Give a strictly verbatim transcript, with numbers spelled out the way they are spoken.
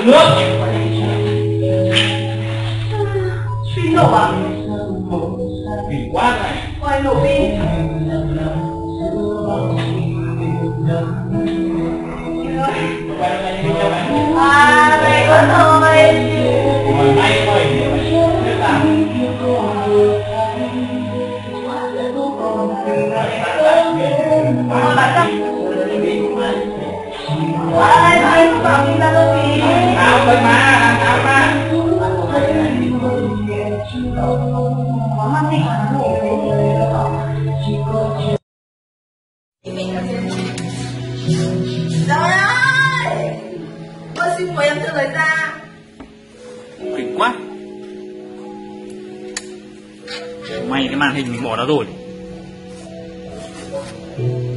nước. Pin nổ à? Pin quá này. Ngoài nổ pin. À, này con rồi. Mà may thôi, biết làm. Mà bạn đâu? Ai ai cũng bảo mình là đâu gì? Áo thôi mà, áo mà. Có mang thịt mà nổ thế thì trời ơi! Tôi xin mời em cho lấy ra. Kinh quá. May cái màn hình mình bỏ đó rồi.